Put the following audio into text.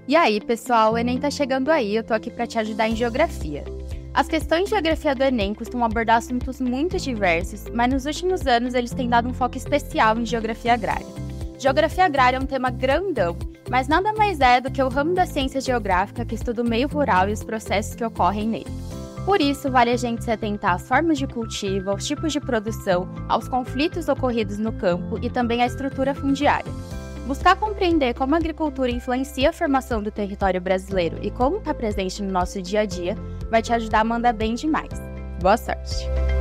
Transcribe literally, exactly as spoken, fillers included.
E aí, pessoal, o Enem tá chegando aí, eu tô aqui para te ajudar em geografia. As questões de geografia do Enem costumam abordar assuntos muito diversos, mas nos últimos anos eles têm dado um foco especial em geografia agrária. Geografia agrária é um tema grandão, mas nada mais é do que o ramo da ciência geográfica que estuda o meio rural e os processos que ocorrem nele. Por isso, vale a gente se atentar às formas de cultivo, aos tipos de produção, aos conflitos ocorridos no campo e também à estrutura fundiária. Buscar compreender como a agricultura influencia a formação do território brasileiro e como está presente no nosso dia a dia vai te ajudar a mandar bem demais. Boa sorte!